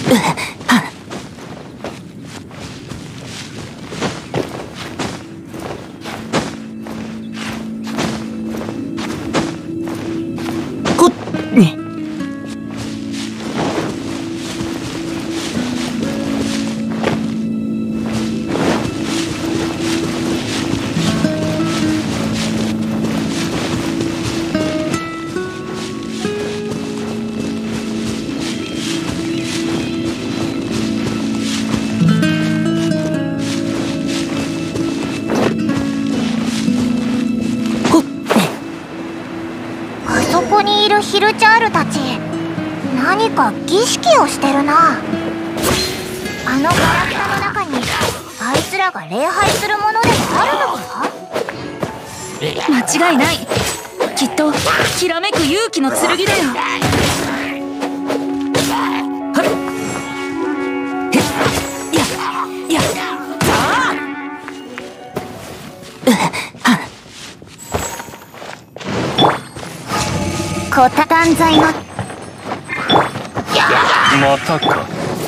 ヒルチャールたち、何か儀式をしてるな。あのガラクタの中にあいつらが礼拝するものでもあるのか？ 間違いない。きっときらめく勇気の剣だよ。 コタタン剤のまたか。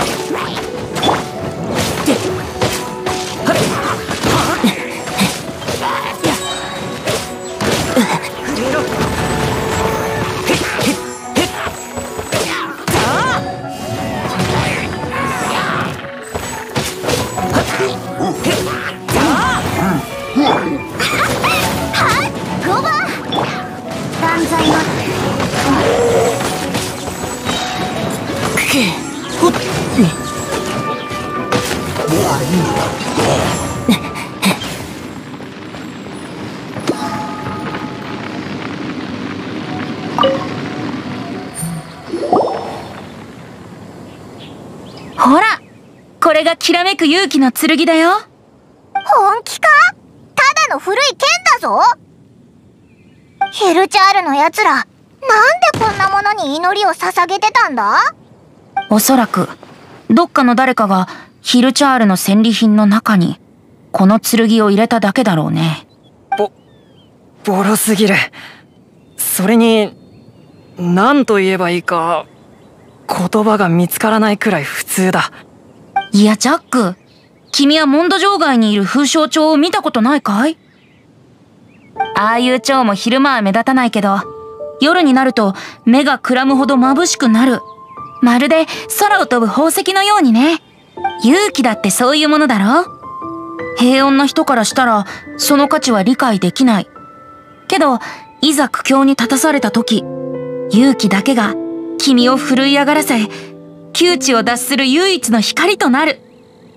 ほら、これがきらめく勇気の剣だよ。 本気か？ただの古い剣だぞ。ヒルチャールのやつら、なんでこんなものに祈りを捧げてたんだ？ おそらくどっかの誰かがヒルチャールの戦利品の中にこの剣を入れただけだろうね。 ボロすぎる。それに何と言えばいいか言葉が見つからないくらい普通だ。 いやジャック、君はモンド城外にいる風象蝶を見たことないかい？ああいう蝶も昼間は目立たないけど、夜になると目がくらむほど眩しくなる。まるで空を飛ぶ宝石のようにね。勇気だってそういうものだろ。平穏な人からしたらその価値は理解できないけど、いざ苦境に立たされた時、勇気だけが君を奮い上がらせ、窮地を脱する唯一の光となる。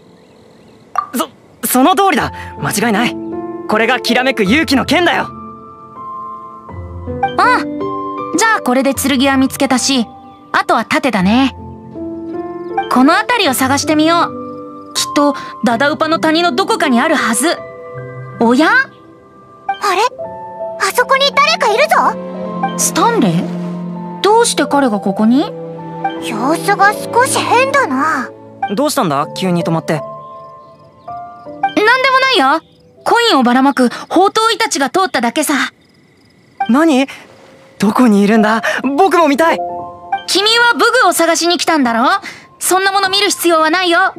その通りだ。間違いない。これがきらめく勇気の剣だよ。 うん。じゃあこれで剣は見つけたし、あとは盾だね。この辺りを探してみよう。きっとダダウパの谷のどこかにあるはず。おや？ あれ？あそこに誰かいるぞ。 スタンレー？どうして彼がここに？ 様子が少し変だな。 どうしたんだ？急に止まって。 なんでもないよ。コインをばらまく宝刀医たちが通っただけさ。 何？どこにいるんだ？僕も見たい。 君は武具を探しに来たんだろ？そんなもの見る必要はないよ。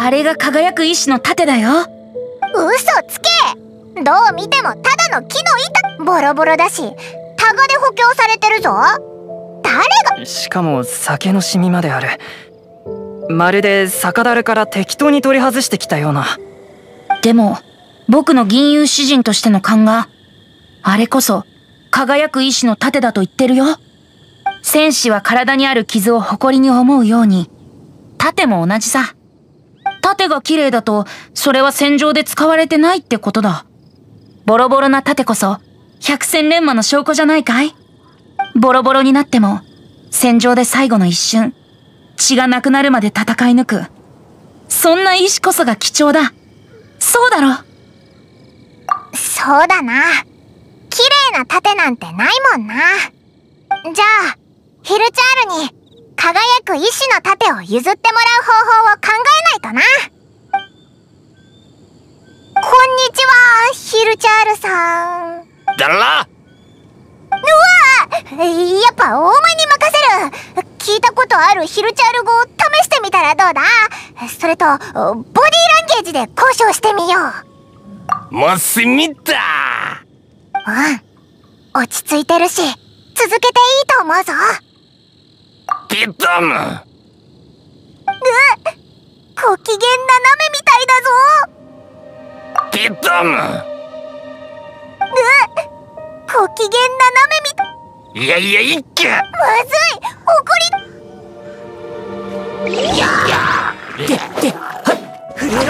あれが輝く石の盾だよ。 嘘つけ。どう見てもただの木の板。ボロボロだしタガで補強されてるぞ。誰が。 しかも酒のシミまである。まるで酒樽から適当に取り外してきたような。 でも僕の銀融詩人としての勘が、あれこそ輝く石の盾だと言ってるよ。戦士は体にある傷を誇りに思うように、盾も同じさ。盾が綺麗だと、それは戦場で使われてないってことだ。ボロボロな盾こそ百戦錬磨の証拠じゃないかい。ボロボロになっても戦場で最後の一瞬、血がなくなるまで戦い抜く、そんな石こそが貴重だ。そうだろ。 そうだな。綺麗な盾なんてないもんな。じゃあヒルチャールに輝く石の盾を譲ってもらう方法を考えないとな。こんにちは、ヒルチャールさん。 だら。 やっぱお前に任せる。聞いたことあるヒルチャール語を試してみたらどうだ。それとボディーランゲージで交渉してみよう。 もうすみた。 落ち着いてるし続けていいと思うぞ。 ピトム。 ご機嫌斜めみたいだぞ。 ピトム。 ご機嫌斜めみたい。 いやいや、いっか。 まずい、怒り。 震えろ。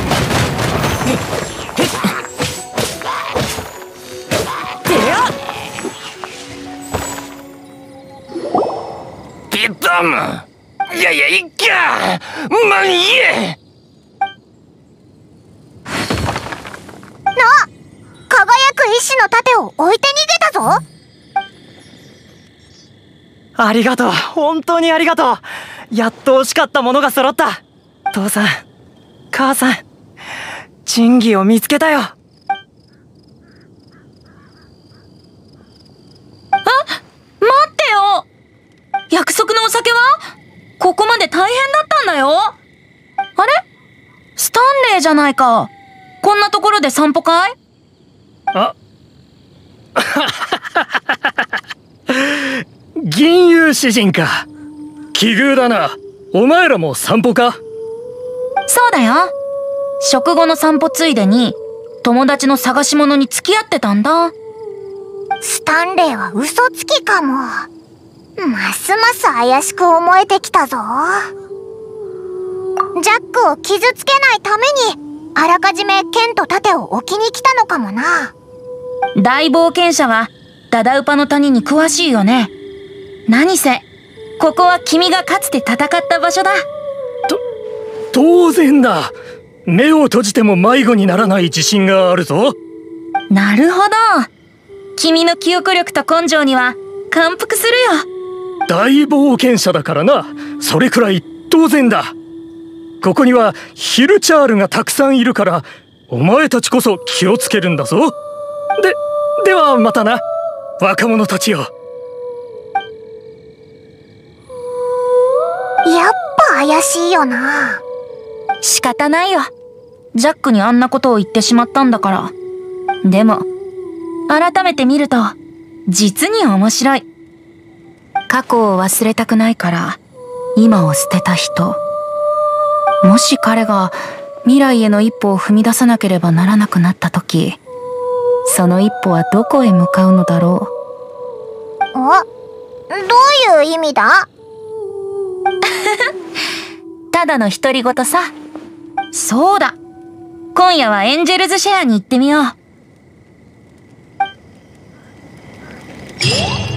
ピトム。いやいや、いっか。まあいいえ。 輝く石の盾を置いて逃げたぞ。 ありがとう、本当にありがとう。やっと欲しかったものが揃った。父さん、母さん、珍奇を見つけたよ。 待ってよ。約束のお酒はここまで大変だったんだよ。あれ、スタンレーじゃないか。こんなところで散歩かい？ あ銀融詩人か。奇遇だな。お前らも散歩か？ そうだよ。食後の散歩ついでに友達の探し物に付き合ってたんだ。 スタンレーは嘘つきかも。ますます怪しく思えてきたぞ。ジャックを傷つけないためにあらかじめ剣と盾を置きに来たのかもな。 大冒険者はダダウパの谷に詳しいよね。何せここは君がかつて戦った場所だ。 当然だ。目を閉じても迷子にならない自信があるぞ。 なるほど。君の記憶力と根性には感服するよ。 大冒険者だからな。それくらい当然だ。ここにはヒルチャールがたくさんいるから、お前たちこそ気をつけるんだぞ。ではまたな、若者たちよ。 やっぱ怪しいよな。 仕方ないよ。ジャックにあんなことを言ってしまったんだから。でも改めて見ると実に面白い。過去を忘れたくないから今を捨てた人。もし彼が未来への一歩を踏み出さなければならなくなった時、その一歩はどこへ向かうのだろう。 どういう意味だ？ ただの独り言さ。そうだ、今夜はエンジェルズシェアに行ってみよう。